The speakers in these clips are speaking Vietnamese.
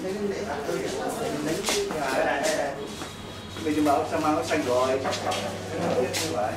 Bây giờ bảo sao mang xanh rồi chắc chắn như vậy.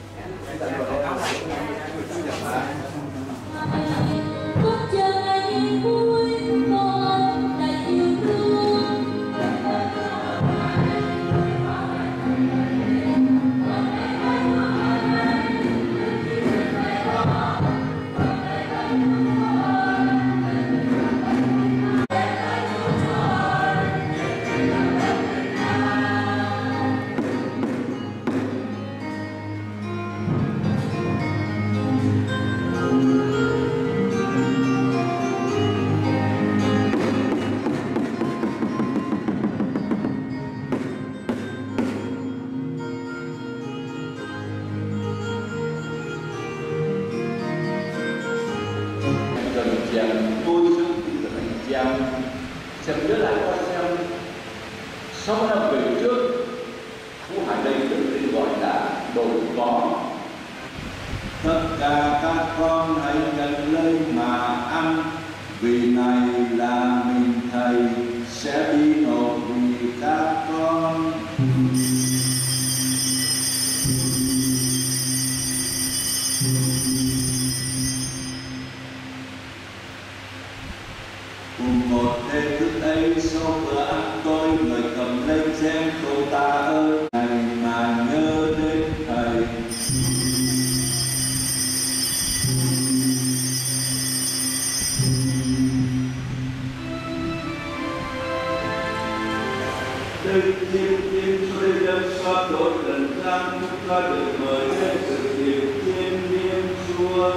Tôi xin kính thưa anh chị em, xem nhớ lại qua xem 6 năm về trước, khu Hải Đây được tên gọi là Đồi Có. Tất cả các con hãy nhận lấy mà ăn, vì này là mình thầy sẽ đi nộp vì các con. Cùng một đêm thức ấy sau bữa ăn tôi người cầm lấy chén câu ta ơi này mà nhớ đến thầy. Đức Thiên Chúa Đất xóa đốt lần gian chúng ta được mời đến sự điều thiên liêng Chúa.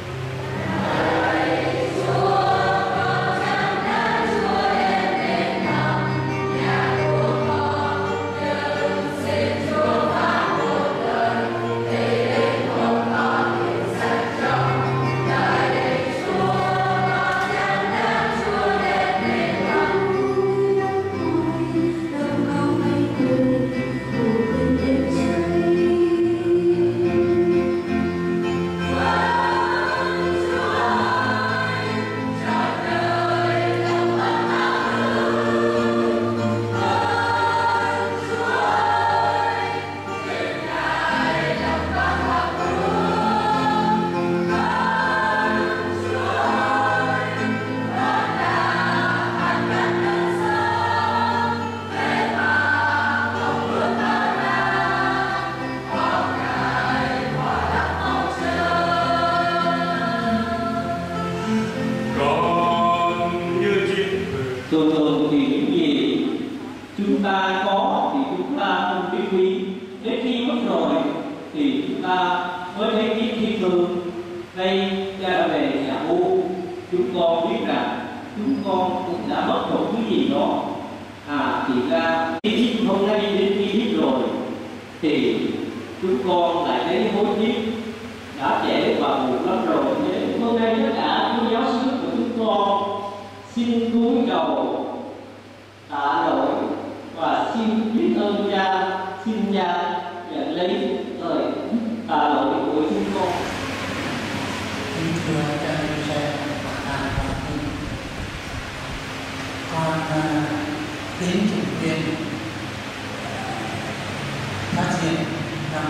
Thường thường thì những gì chúng ta có thì chúng ta không biết quý, đến khi mất rồi thì chúng ta mới thấy biết thiên thương. Đây cha về nhà vua, chúng con biết rằng chúng con cũng đã mất một thứ gì đó. Thì ra khi hôm nay đến khi biết rồi thì chúng con lại thấy hối tiếc, đã trễ và buồn lắm rồi. Nên hôm nay tất cả các giáo sư của chúng con xin cúi đầu tạ lỗi và xin biết ơn cha, xin cha nhận lấy lời tạ lỗi của chúng con. Kính thưa cha Giuse và con đến chủ viện phát hiện năm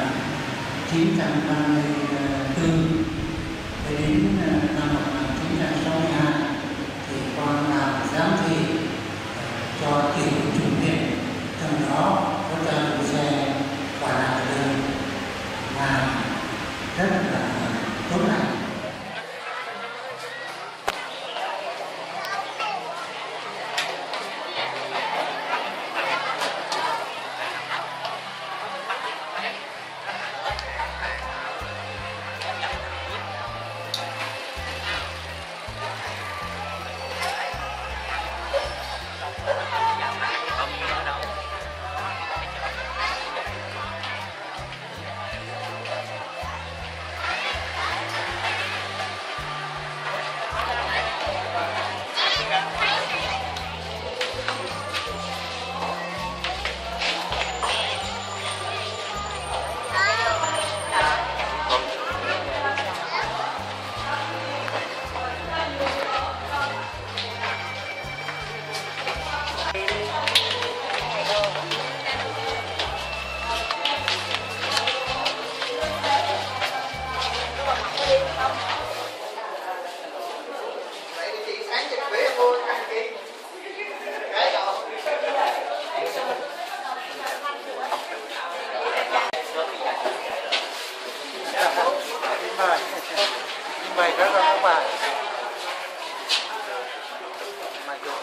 1934 đến năm 1962 thì con làm giám thị cho tiểu chủ viện, trong đó có cha Giuse và là đường làm rất là tốt lành. Mày có không bà? Mà dùng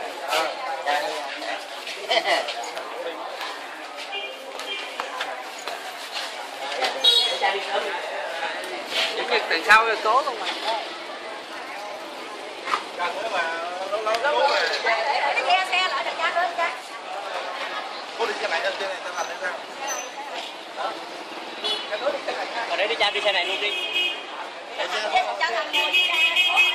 những việc từ sau rồi cố luôn mà. Để xe lại được cha lên cha. Cô đi xe này lên trên này tao làm thế sao? Còn đấy đi cha đi xe này luôn đi. Cha làm ngồi đi ra.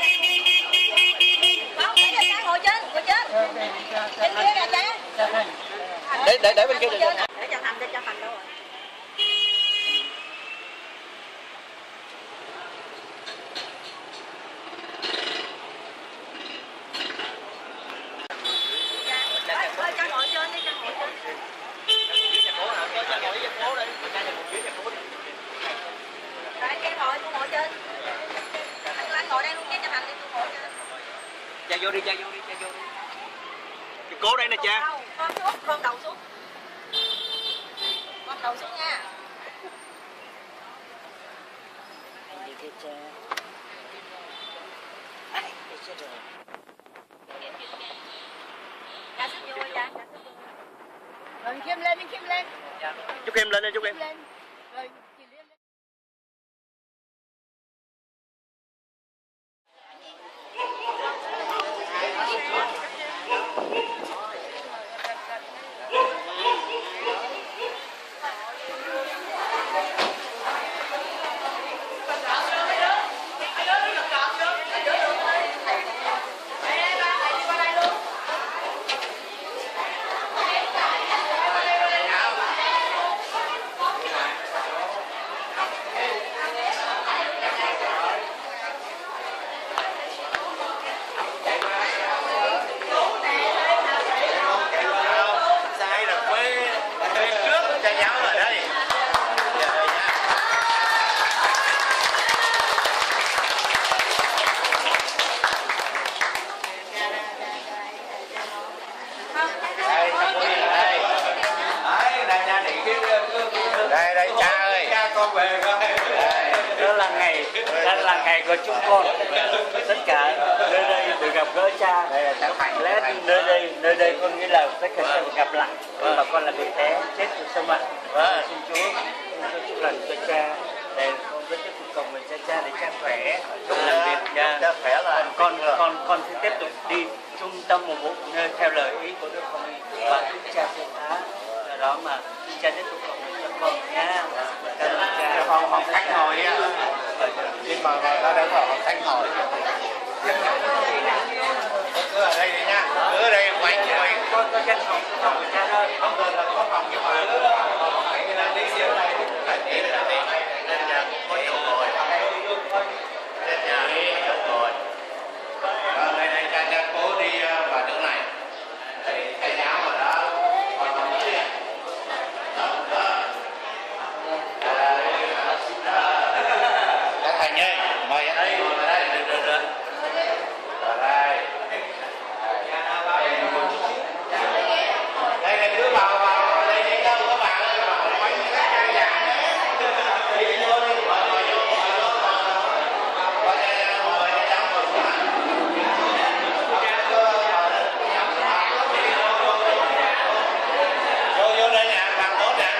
Không, để cho cha ngồi trên, ngồi trên. Bên kia kìa cha. Để bên kia được. Để cho Thành đâu rồi. Cha ngồi trên đi, cha ngồi trên. Tại em ngồi, tôi ngồi trên. Anh ngồi đây luôn chứ, cho Thành đi, tôi ngồi trên. Cha vô đi, cha vô đi, cha vô đi. Cái cố đây nè cha. Con xuống, con đầu xuống. Con đầu xuống nha. Đi theo cha. Đi chết rồi. Cha sức vô cha. Rồi Kim lên, Kim lên. Chúc em lên đi, chúc em. Lên. Rồi chị Liên lên. Đây cha ơi, cha con về coi. Đó là ngày của chúng con. Tất cả nơi đây được gặp gỡ cha. Đây là cháu Thành. Lẽ nơi đây con nghĩ là tất cả sẽ gặp lại. Nhưng mà con là bị té chết từ sông Mã. Xin Chúa chúc lành cho cha. Để con vẫn tiếp tục cầu nguyện cho cha để cha khỏe. Làm việc nha. Cha khỏe là Con sẽ tiếp tục đi trung tâm một bộ nơi theo lời ý của Đức Hồng Y và Đức Cha Thiên Tá. Do đó mà Đức Cha tiếp tục cầu nguyện cho con nha. Cảm ơn cha. Học Thánh Hồi á. Nhưng mà ta đang học Thánh Hồi. Cứ ở đây đi nha. Cứ ở đây quay rồi. Con có tranh học của cha thôi. Không cần là có phòng nhưng mà đi siêu này. Đi là đi. Lên nhà có chỗ ngồi. Lên nhà chỗ ngồi. Rồi đây cha cố đi vào chỗ này. Thầy giáo ở đó. Còn không nữa nha. Các thầy ơi, mời anh đây ngồi vào đây. Được. Vào đây. Đây là cứ vào đây đi đâu các bạn ơi, vào quanh các căn nhà. Đi vô đi, ngồi vô. Ngồi cho cháu ngồi xuống ạ. Vô đây nè, bằng tốt nè.